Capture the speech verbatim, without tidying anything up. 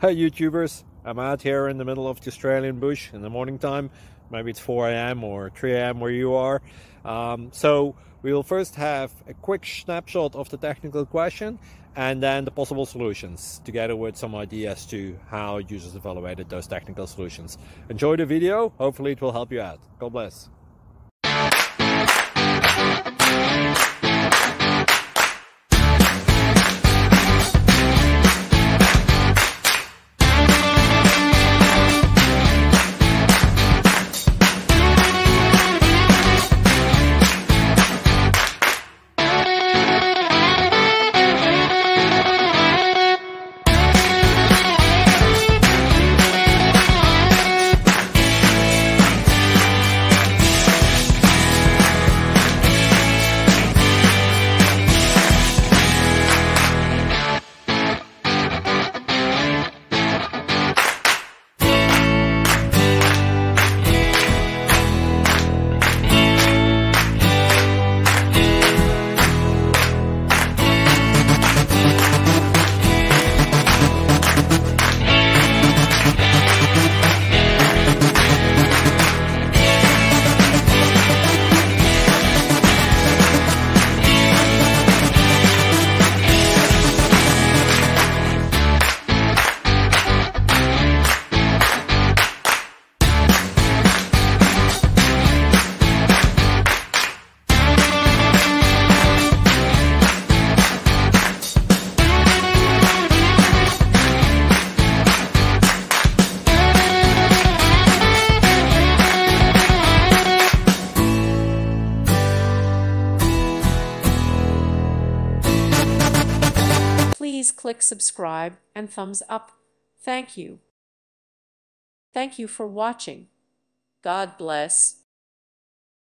Hey YouTubers, I'm out here in the middle of the Australian bush in the morning time. Maybe it's four A M or three A M where you are. Um, so we will first have a quick snapshot of the technical question and then the possible solutions, together with some ideas to how users evaluated those technical solutions. Enjoy the video, hopefully it will help you out. God bless. Please click subscribe and thumbs up. Thank you. Thank you for watching. God bless.